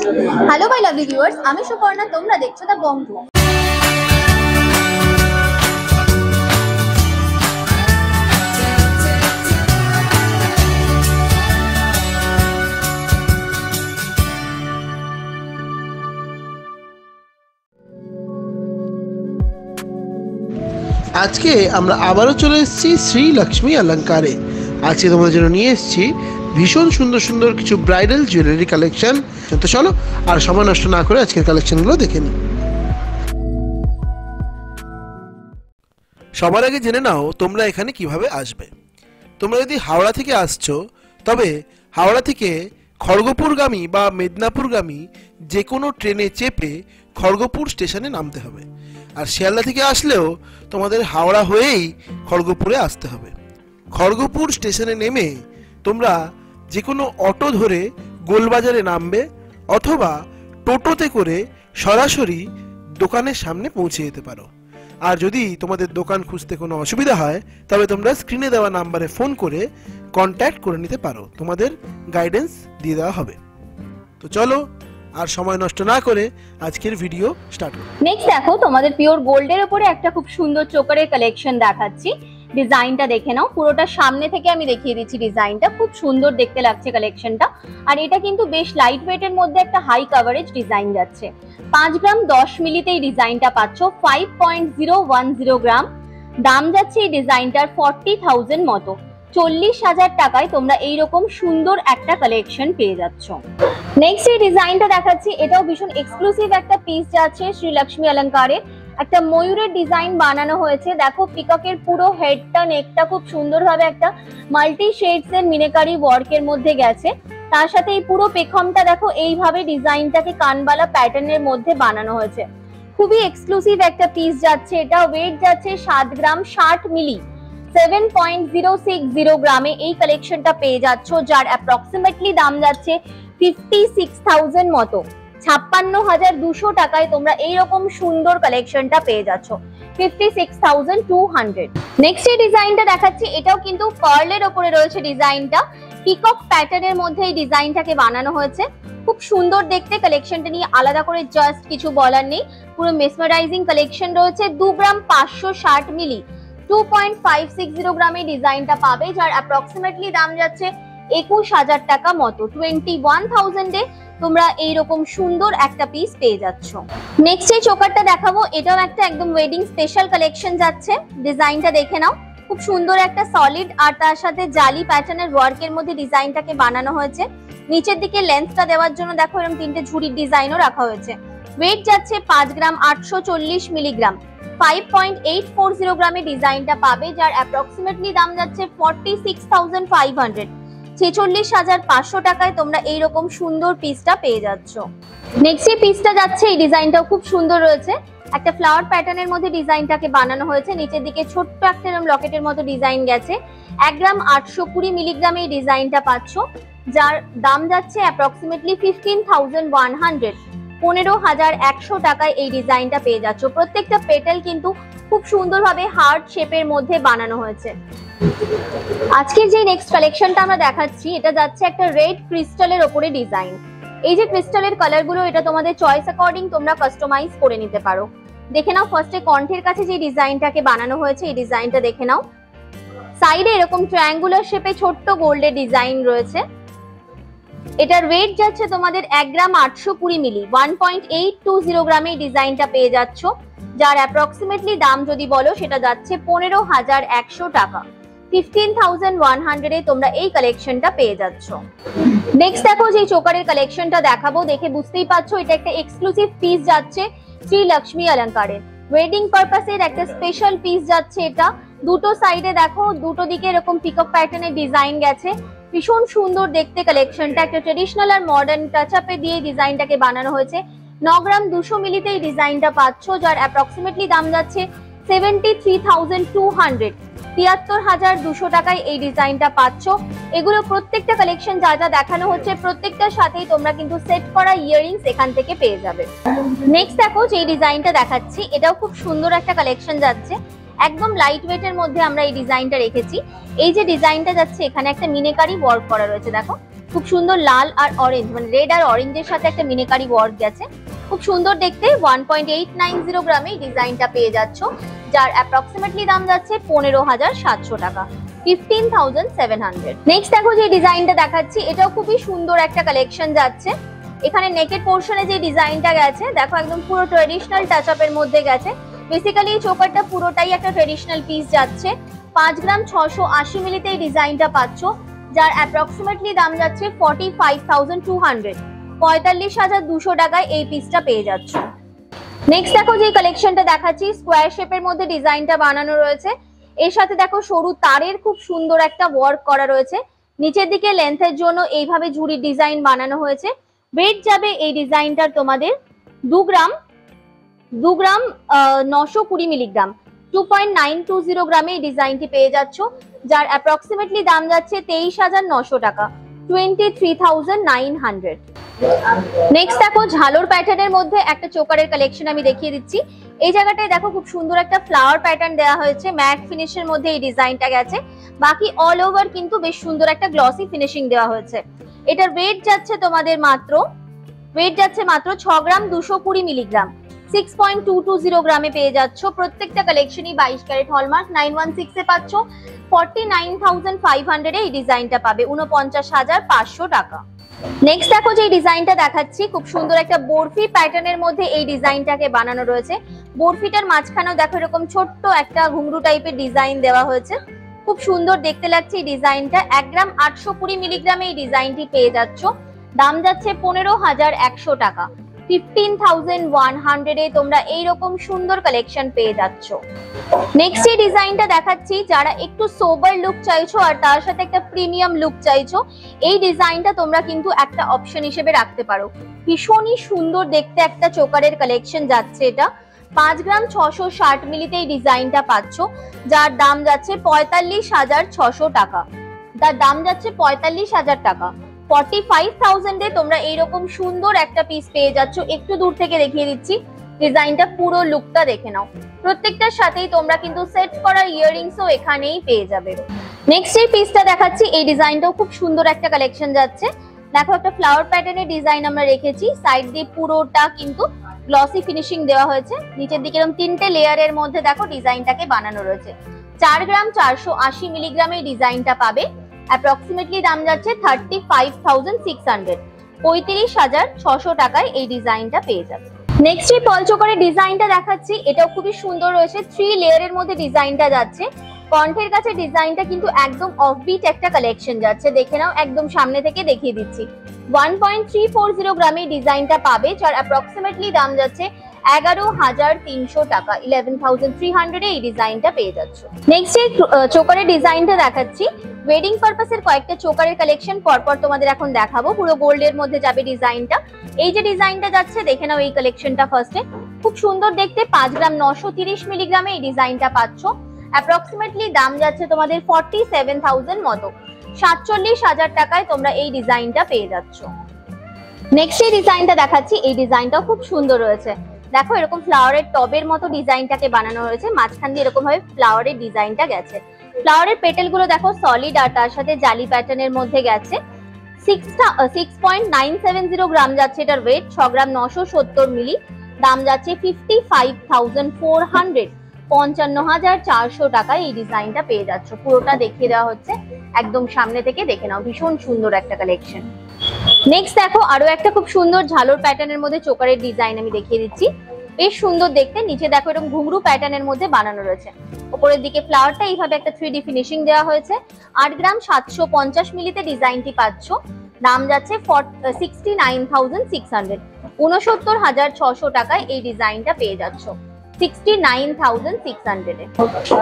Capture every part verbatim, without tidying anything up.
Hello my lovely viewers, আমি সুপর্ণা, তোমরা দেখছো দা বং রুম। আজকে আমরা আবারও চলে এসেছি শ্রী লক্ষ্মী অলঙ্কারে। আজকে তোমাদের জন্য নিয়ে এসেছি ভীষণ সুন্দর সুন্দর কিছু ব্রাইডাল জুয়েলারি কালেকশন। তো চলো আর সময় নষ্ট না করে আজকের কালেকশনগুলো দেখে নিই। সবার আগে জেনে নাও তোমরা এখানে কিভাবে আসবে। তোমরা যদি হাওড়া থেকে আসছো তবে হাওড়া থেকে খড়গপুরগামী বা মেদিনীপুরগামী যে কোনো ট্রেনে চেপে খড়গপুর স্টেশনে নামতে হবে। আর শিয়ালদা থেকে আসলেও তোমাদের হাওড়া হয়েই খড়গপুরে আসতে হবে। খড়গপুর স্টেশনে নেমে তোমরা যে কোনো অটো ধরে গোলবাজারে নামবে অথবা টোটোতে করে সরাসরি দোকানের সামনে পৌঁছে যেতে পারো। আর যদি তোমাদের দোকান খুঁজতে কোনো অসুবিধা হয় তবে তোমরা স্ক্রিনে দেওয়া নাম্বারে ফোন করে কন্ট্যাক্ট করে নিতে পারো, তোমাদের গাইডেন্স দিয়ে দেওয়া হবে। তো চলো আর সময় নষ্ট না করে আজকের ভিডিও স্টার্ট করো। নেক্সট দেখো, তোমাদের পিওর গোল্ডের উপরে একটা খুব সুন্দর চোকারের কালেকশন দেখাচ্ছি। ডিজাইনটা দেখে নাও, পুরোটা সামনে থেকে আমি দেখিয়ে দিচ্ছি। ডিজাইনটা খুব সুন্দর দেখতে লাগছে কালেকশনটা। আর এটা কিন্তু বেশ লাইট ওয়েটের মধ্যে একটা হাই কভারেজ ডিজাইন যাচ্ছে। পাঁচ গ্রাম দশ মিলিতে এই ডিজাইনটা পাচ্ছ, five point zero one zero gram. দাম যাচ্ছে এই ডিজাইনটার ফর্টি থাউজেন্ড মতো। চল্লিশ হাজার টাকায় তোমরা এইরকম সুন্দর একটা কালেকশন পেয়ে যাচ্ছ। নেক্সট এই ডিজাইনটা দেখাচ্ছি, এটাও ভীষণ এক্সক্লুসিভ একটা পিস যাচ্ছে শ্রী লক্ষ্মী অলঙ্কারে। একটা ময়ূরের ডিজাইন বানানো হয়েছে। দেখো পিককের পুরো হেডটা নেকটা খুব সুন্দরভাবে একটা মাল্টি শেডস এর মিনাকারি ওয়ার্কের মধ্যে গেছে। তার সাথে এই পুরো পেখমটা দেখো এইভাবে ডিজাইনটাকে কানবালা প্যাটার্নের মধ্যে বানানো হয়েছে। খুবই এক্সক্লুসিভ একটা পিস যাচ্ছে। এটা ওয়েট যাচ্ছে সাত গ্রাম ষাট মিলি, seven point zero six zero গ্রামে এই কালেকশনটা পেয়ে যাচ্ছ, যার অ্যাপ্রক্সিমেটলি দাম যাচ্ছে ফিফটি সিক্স থাউজেন্ড মতো। ছাপ্পান্ন হাজার দুশো টাকায় তোমরা এইরকম সুন্দর কালেকশনটা পেয়ে যাচ্ছ, fifty six thousand two hundred. Next এই ডিজাইনটা দেখাচ্ছি, এটাও কিন্তু পার্লের ওপরে রয়েছে ডিজাইনটা। পিকক প্যাটার্নের মধ্যে এই ডিজাইনটাকে বানানো হয়েছে। খুব সুন্দর দেখতে কালেকশনটা নিয়ে আলাদা করে জাস্ট কিছু বলার নেই। পুরো মেসমারাইজিং কালেকশন রয়েছে। দু গ্রাম পাঁচশো ষাট মিলি, two point five six zero গ্রামে ডিজাইনটা পাবে, যার অ্যাপ্রক্সিমেটলি দাম যাচ্ছে একুশ হাজার টাকা মতো। টোয়েন্টি ওয়ান থাউজেন্ডে তোমরা এইরকম সুন্দর একটা পিস পেয়ে যাচ্ছ। নেক্সট এই চোকারটা দেখাবো, এটাও একটা একদম ওয়েডিং স্পেশাল কালেকশন যাচ্ছে। ডিজাইনটা দেখে নাও, খুব সুন্দর একটা সলিড আর তার সাথে জালি প্যাটার্নের ওয়ার্কের মধ্যে ডিজাইনটাকে বানানো হয়েছে। নিচের দিকে লেন্থটা দেওয়ার জন্য দেখো এরকম তিনটে ঝুড়ির ডিজাইনও রাখা হয়েছে। ওয়েট যাচ্ছে পাঁচ গ্রাম আটশো চল্লিশ মিলিগ্রাম, five point eight four zero গ্রামে ডিজাইনটা পাবে, যার অ্যাপ্রক্সিমেটলি দাম যাচ্ছে forty six thousand five hundred. ছেচল্লিশ হাজার পাঁচশো টাকায় তোমরা এইরকম সুন্দর পিসটা পেয়ে যাচ্ছ। নেক্সট এই পিসটা যাচ্ছে, এই ডিজাইনটাও খুব সুন্দর রয়েছে। একটা ফ্লাওয়ার প্যাটার্নের মধ্যে ডিজাইনটাকে বানানো হয়েছে। নিচের দিকে ছোট্ট একটা লকেটের মতো ডিজাইন গেছে। এক গ্রাম আটশো কুড়ি মিলিগ্রামে এই ডিজাইনটা পাচ্ছ, যার দাম যাচ্ছে approximately fifteen thousand one hundred. পনেরো হাজার একশো টাকায় এই ডিজাইনটা পেয়ে যাচ্ছ। প্রত্যেকটা পেটাল কিন্তু খুব সুন্দরভাবে হার্ট শেপের মধ্যে বানানো হয়েছে। আজকের যে নেক্সট কালেকশনটা আমরা দেখাচ্ছি, এটা যাচ্ছে একটা রেড ক্রিস্টালের ওপরে ডিজাইন। এই যে ক্রিস্টালের কালারগুলো, এটা তোমাদের চয়েস অ্যাকর্ডিং তোমরা কাস্টমাইজ করে নিতে পারো। দেখে নাও ফার্স্টে কণ্ঠের কাছে যে ডিজাইনটাকে বানানো হয়েছে, এই ডিজাইনটা দেখে নাও। সাইডে এরকম ট্রায়াঙ্গুলার শেপে ছোট্ট গোল্ডের ডিজাইন রয়েছে। এটার ওয়েট যাচ্ছে তোমাদের এক গ্রাম আটশো কুড়ি মিলি, one point eight two zero গ্রামে ডিজাইনটা পেয়ে যাচ্ছ, যার অ্যাপ্রক্সিমেটলি দাম যদি বলো সেটা যাচ্ছে পনেরো হাজার একশো টাকা। ফিফটিন থাউজেন্ড ওয়ান হান্ড্রেডে তোমরা এই কালেকশনটা পেয়ে যাচ্ছ। নেক্সট দেখো যে চোকারের কালেকশনটা দেখাবো, দেখে বুঝতেই পারছো এটা একটা এক্সক্লুসিভ পিস যাচ্ছে শ্রী লক্ষ্মী অলঙ্কারের। ওয়েডিং পারপাসের একটা স্পেশাল পিস যাচ্ছে এটা। দুটো সাইডে দেখো, দুটো দিকে এরকম পিকক প্যাটার্নের ডিজাইন গেছে। ভীষণ সুন্দর দেখতে কালেকশনটা, একটা ট্রেডিশনাল আর মডার্ন টাচ আপে দিয়ে ডিজাইনটাকে বানানো হয়েছে। ন গ্রাম দুশো মিলিতে এই ডিজাইনটা পাচ্ছ, যার অ্যাপ্রক্সিমেটলি দাম যাচ্ছে seventy three thousand two hundred. তিয়াত্তর হাজার দুশো টাকায় এই ডিজাইনটা পাচ্ছ। এগুলো প্রত্যেকটা কালেকশন যা যা দেখানো হচ্ছে প্রত্যেকটার সাথেই তোমরা কিন্তু সেট করা ইয়াররিংস এখান থেকে পেয়ে যাবে। নেক্সট দেখো যে ডিজাইনটা দেখাচ্ছি, এটাও খুব সুন্দর একটা কালেকশন যাচ্ছে। একদম লাইট ওয়েট এর মধ্যে আমরা এই ডিজাইনটা রেখেছি। এই যে ডিজাইনটা যাচ্ছে, এখানে একটা মিনাকারি ওয়ার্ক করা রয়েছে। দেখো খুব সুন্দর লাল আর অরেঞ্জ মানে রেড আর অরেঞ্জের সাথে একটা মিনিকারি ওয়ার্ক গেছে, খুব সুন্দর দেখতে। One point eight nine zero গ্রামে এই ডিজাইনটা পেয়ে যাচ্ছ, যার অ্যাপ্রক্সিমেটলি দাম যাচ্ছে পনেরো হাজার সাতশো টাকা, fifteen thousand seven hundred. Next দেখো যে ডিজাইনটা দেখাচ্ছি, এটাও খুবই সুন্দর একটা কালেকশন যাচ্ছে। এখানে নেকের পোর্শনে যে ডিজাইনটা গেছে দেখো একদম পুরো ট্রেডিশনাল টাচ আপের মধ্যে গেছে। বেসিক্যালি এই চোকারটা পুরোটাই একটা ট্রেডিশনাল পিস যাচ্ছে। পাঁচ গ্রাম ছশো আশি মিলিতে এই ডিজাইনটা পাচ্ছ, যার অ্যাপ্রক্সিমেটলি দাম যাচ্ছে forty five thousand two hundred, পঁয়তাল্লিশ হাজার দুশো টাকায় এই পিসটা পেয়ে যাচ্ছ। নেক্সট দেখো যে কালেকশনটা দেখাচ্ছি, স্কোয়ার শেপের মধ্যে ডিজাইনটা বানানো রয়েছে। এর সাথে দেখো সরু তারের খুব সুন্দর একটা ওয়ার্ক করা রয়েছে। নিচের দিকে লেন্থের জন্য এইভাবে ঝুড়ির ডিজাইন বানানো হয়েছে। ওয়েট যাবে এই ডিজাইনটার তোমাদের দু গ্রাম দু গ্রাম নশো কুড়ি milligram, two point nine two zero গ্রামে এই ডিজাইনটি পেয়ে যাচ্ছ, যার অ্যাপ্রক্সিমেটলি দাম যাচ্ছে তেইশ হাজার নশো টাকা, twenty three thousand nine hundred. Next দেখো ঝালোর প্যাটার্নের মধ্যে একটা চোকারের কালেকশন আমি দেখিয়ে দিচ্ছি। এই জায়গাটায় দেখো খুব সুন্দর একটা ফ্লাওয়ার প্যাটার্ন দেওয়া হয়েছে, ম্যাট ফিনিশের মধ্যে এই ডিজাইনটা গেছে। বাকি অল ওভার কিন্তু বেশ সুন্দর একটা গ্লসি ফিনিশিং দেওয়া হয়েছে। এটার ওয়েট যাচ্ছে তোমাদের মাত্র ওয়েট যাচ্ছে মাত্র ছ গ্রাম দুশো কুড়ি milligram, six point two two zero গ্রামে পেয়ে যাচ্ছ। প্রত্যেকটা কালেকশনই বাইশ carat hallmark, nine one six এ পাচ্ছ, forty nine thousand five hundred এই ডিজাইনটা পাবে, উনপঞ্চাশ হাজার পাঁচশো টাকা। নেক্সট দেখো যে ডিজাইনটা দেখাচ্ছি, খুব সুন্দর একটা বরফি প্যাটার্নের মধ্যে এই ডিজাইনটাকে বানানো রয়েছে। বরফিটার মাঝখানেও দেখো এরকম ছোট্ট একটা ঘুংরু টাইপের ডিজাইন দেওয়া হয়েছে, খুব সুন্দর দেখতে লাগছে এই ডিজাইনটা। এক গ্রাম আটশো কুড়ি মিলিগ্রামে এই ডিজাইনটি পেয়ে যাচ্ছ, দাম যাচ্ছে পনেরো হাজার একশো টাকা, ফিফটিন থাউজেন্ড ওয়ান হান্ড্রেড এ তোমরা এইরকম সুন্দর কালেকশন পেয়ে যাচ্ছ। নেক্সট এই ডিজাইনটা দেখাচ্ছি, যারা একটু সোবার লুক চাইছো আর তার সাথে একটা প্রিমিয়াম লুক চাইছো, এই ডিজাইনটা তোমরা কিন্তু একটা অপশন হিসেবে রাখতে পারো। ভীষণই সুন্দর দেখতে একটা চোকারের কালেকশন যাচ্ছে এটা। পাঁচ গ্রাম ছশো ষাট মিলিতে এই ডিজাইনটা পাচ্ছ, যার দাম যাচ্ছে পঁয়তাল্লিশ হাজার ছশো টাকা, তার দাম যাচ্ছে পঁয়তাল্লিশ হাজার টাকা, ফর্টি ফাইভ থাউজেন্ড এ তোমরা এইরকম সুন্দর একটা পিস পেয়ে যাচ্ছ। একটু দূর থেকে দেখিয়ে দিচ্ছি, ডিজাইনটা পুরো লুকটা দেখে নাও। প্রত্যেকটার সাথেই তোমরা কিন্তু সেট করা ইয়াররিংসও এখানেই পেয়ে যাবে। নেক্সট এই পিসটা দেখাচ্ছি, এই ডিজাইনটাও খুব সুন্দর একটা কালেকশন যাচ্ছে। দেখো একটা ফ্লাওয়ার প্যাটার্নের ডিজাইন আমরা রেখেছি, সাইড দিয়ে পুরোটা কিন্তু গ্লসি ফিনিশিং দেওয়া হয়েছে। নিচের দিকে এরকম তিনটে লেয়ারের মধ্যে দেখো ডিজাইনটাকে বানানো রয়েছে। চার গ্রাম চারশো আশি মিলিগ্রামে এই ডিজাইনটা পাবে, অ্যাপ্রক্সিমেটলি দাম যাচ্ছে thirty five thousand six hundred, পঁয়ত্রিশ হাজার ছশো টাকায় এই ডিজাইনটা পেয়ে যাবে। নেক্সট এই পল চোকারের ডিজাইনটা দেখাচ্ছি, এটাও খুবই সুন্দর রয়েছে। থ্রি লেয়ারের মধ্যে ডিজাইনটা যাচ্ছে। কণ্ঠের কাছে ডিজাইনটা কিন্তু একদম অফবিট একটা কালেকশন যাচ্ছে, দেখে নাও, একদম সামনে থেকে দেখিয়ে দিচ্ছি। One point three four zero গ্রামে ডিজাইনটা পাবে, যার অ্যাপ্রক্সিমেটলি দাম যাচ্ছে এগারো হাজার তিনশো টাকা, ইলেভেন থাউজেন্ড থ্রি হান্ড্রেড এই ডিজাইনটা পেয়ে যাচ্ছ। নেক্সট এই চোকারের ডিজাইনটা দেখাচ্ছি। ওয়েডিং পারপাসের কয়েকটা চোকারের কালেকশন পরপর তোমাদের এখন দেখাবো। পুরো গোল্ডের মধ্যে যাবে ডিজাইনটা। এই যে ডিজাইনটা যাচ্ছে দেখে নাও এই কালেকশনটা ফার্স্টে, খুব সুন্দর দেখতে। পাঁচ গ্রাম নশো তিরিশ মিলিগ্রামে এই ডিজাইনটা পাচ্ছ, অ্যাপ্রক্সিমেটলি দাম যাচ্ছে তোমাদের ফর্টি সেভেন থাউজেন্ড মতো, সাতচল্লিশ হাজার টাকায় তোমরা এই ডিজাইনটা পেয়ে যাচ্ছ। নেক্সট এই ডিজাইনটা দেখাচ্ছি, এই ডিজাইনটাও খুব সুন্দর রয়েছে। দেখো এরকম ফ্লাওয়ারের টবের মতো ডিজাইনটাকে বানানো হয়েছে, মাঝখান দিয়ে এরকম ভাবে ফ্লাওয়ারের ডিজাইনটা গেছে। ফ্লাওয়ারের পেটেল গুলো দেখো সলিড আর তার সাথে জালি প্যাটার্নের মধ্যে গেছে। Six point nine seven zero gram যাচ্ছে এটার ওয়েট, ছ গ্রাম নশো সত্তর মিলি, দাম যাচ্ছে fifty five thousand four hundred, পঞ্চান্ন হাজার চারশো টাকায় এই ডিজাইনটা পেয়ে যাচ্ছ। পুরোটা দেখিয়ে দেওয়া হচ্ছে, একদম সামনে থেকে দেখে নাও, ভীষণ সুন্দর একটা কালেকশন। নেক্সট দেখো আরো একটা খুব সুন্দর ঝালোর প্যাটার্নের মধ্যে চোকারের ডিজাইন আমি দেখিয়ে দিচ্ছি, বেশ সুন্দর দেখতে। নিচে দেখো এরকম ঘুংরু প্যাটার্নের মধ্যে বানানো রয়েছে, উপরের দিকে ফ্লাওয়ারটা এইভাবে একটা থ্রি ডি ফিনিশিং দেওয়া হয়েছে। আট গ্রাম সাতশো পঞ্চাশ মিলিতে ডিজাইনটি পাচ্ছ, দাম যাচ্ছে sixty nine thousand six hundred, উনসত্তর হাজার ছশো টাকায় এই ডিজাইনটা পেয়ে যাচ্ছ, sixty nine thousand six hundred এ।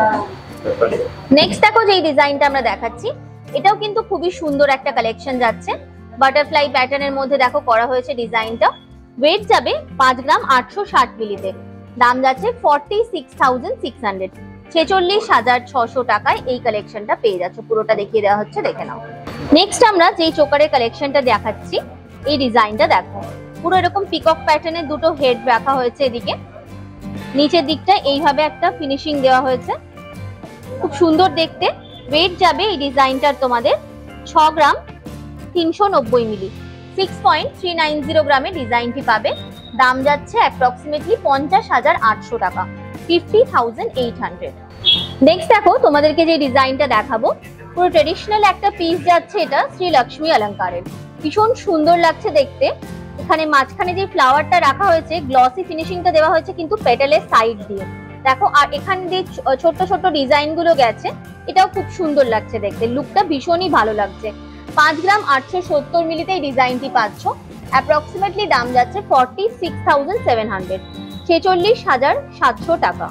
নেক্সট দেখো যে এই ডিজাইনটা আমরা দেখাচ্ছি, এটাও কিন্তু খুবই সুন্দর একটা কালেকশন যাচ্ছে। বাটারফ্লাই প্যাটার্নের মধ্যে দেখো করা হয়েছে ডিজাইনটা। ওয়েট যাবে পাঁচ গ্রাম আটশো ষাট মিলিতে, দাম যাচ্ছে forty six thousand six hundred, ছেচল্লিশ হাজার ছশো টাকায় এই কালেকশনটা পেয়ে যাচ্ছে। পুরোটা দেখিয়ে দেওয়া হচ্ছে, দেখে নাও। নেক্সট আমরা যেই চোকারের কালেকশনটা দেখাচ্ছি, এই ডিজাইনটা দেখো, পুরো এরকম পিকক প্যাটার্নের দুটো হেড রাখা হয়েছে এদিকে। নিচের দিকটা এইভাবে একটা ফিনিশিং দেওয়া হয়েছে, খুব সুন্দর দেখতে। ওয়েট যাবে এই ডিজাইনটার তোমাদের ছ গ্রাম তিনশো নব্বই milli, six point three nine zero গ্রামে ডিজাইনটি পাবে। দাম যাচ্ছে অ্যাপ্রক্সিমেটলি পঞ্চাশ হাজার আটশো টাকা, fifty thousand eight hundred. Next দেখো তোমাদেরকে যে ডিজাইনটা দেখাবো, পুরো ট্রেডিশনাল একটা পিস যাচ্ছে, এটা শ্রী লক্ষ্মী অলংকারের। ভীষণ সুন্দর লাগছে দেখতে। এখানে মাঝখানে যে ফ্লাওয়ারটা রাখা হয়েছে, গ্লসি ফিনিশিংটা দেওয়া হয়েছে কিন্তু পেটালের সাইড দিয়ে দেখো, আর এখানে যে ছোট্ট ছোট্ট ডিজাইন গুলো গেছে, এটাও খুব সুন্দর লাগছে দেখতে, লুকটা ভীষণই ভালো লাগছে। পাঁচ গ্রাম আটশো সত্তর মিলিতে এই ডিজাইনটি পাচ্ছ। অ্যাপ্রক্সিমেটলি দাম যাচ্ছে forty six thousand seven hundred, ছেচল্লিশ হাজার সাতশো টাকা।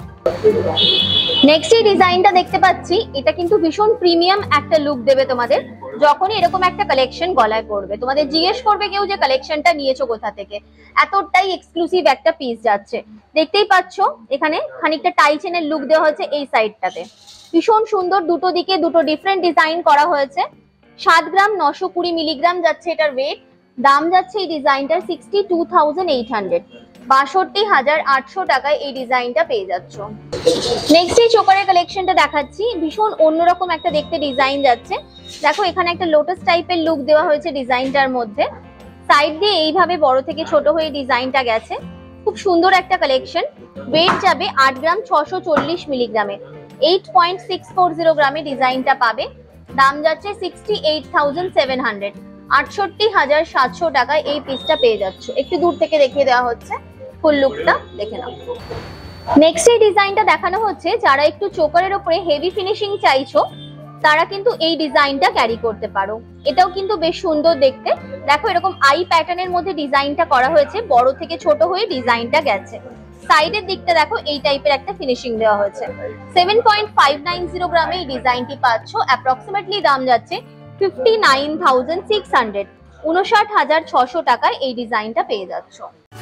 নেক্সট এই ডিজাইনটা দেখতে পাচ্ছি, এটা কিন্তু ভীষণ প্রিমিয়াম একটা লুক দেবে তোমাদের যখনই এরকম একটা কালেকশন গলায় পড়বে। তোমাদের জিজ্ঞেস করবে কেউ যে কালেকশনটা নিয়েছো কোথা থেকে, এতটাই এক্সক্লুসিভ একটা পিস যাচ্ছে। দেখতেই পাচ্ছ এখানে খানিকটা টাই চেনের লুক দেওয়া হয়েছে এই সাইডটাতে, ভীষণ সুন্দর। দুটো দিকে দুটো ডিফারেন্ট ডিজাইন করা হয়েছে। সাত গ্রাম নশো কুড়ি মিলিগ্রাম যাচ্ছে এটার ওয়েট। দাম যাচ্ছে এই ডিজাইনটার sixty two thousand eight hundred, বাষট্টি হাজার আটশো টাকায় এই ডিজাইনটা পেয়ে যাচ্ছ। নেক্সট এই চোকারের কালেকশনটা দেখাচ্ছি, ভীষণ অন্যরকম একটা দেখতে ডিজাইন যাচ্ছে। দেখো এখানে একটা লোটাস টাইপের লুক দেওয়া হয়েছে ডিজাইনটার মধ্যে, সাইড দিয়ে এইভাবে বড় থেকে ছোট হয়ে ডিজাইনটা গেছে। খুব সুন্দর একটা কালেকশন। ওয়েট যাবে আট গ্রাম ছশো চল্লিশ মিলিগ্রামে, eight point six four zero গ্রামে ডিজাইনটা পাবে। দাম যাচ্ছে sixty eight thousand seven hundred, আটষট্টি হাজার সাতশো টাকায় এই পিসটা পেয়ে যাচ্ছ। একটু দূর থেকে দেখিয়ে দেওয়া হচ্ছে, ফুল লুকটা দেখে নাও। নেক্সট এই ডিজাইনটা দেখানো হচ্ছে, যারা একটু চোকারের উপরে হেভি ফিনিশিং চাইছো তারা কিন্তু এই ডিজাইনটা ক্যারি করতে পারো। এটাও কিন্তু বেশ সুন্দর দেখতে। দেখো এরকম আই প্যাটার্নের মধ্যে ডিজাইনটা করা হয়েছে, বড় থেকে ছোট হয়ে ডিজাইনটা গেছে। সাইডের দিকটা দেখো এই টাইপের একটা ফিনিশিং দেওয়া হয়েছে। Seven point five nine zero গ্রামে এই ডিজাইনটি পাচ্ছ। অ্যাপ্রক্সিমেটলি দাম যাচ্ছে fifty nine thousand six hundred, উনষাট হাজার ছশো টাকায় এই ডিজাইনটা পেয়ে যাচ্ছ।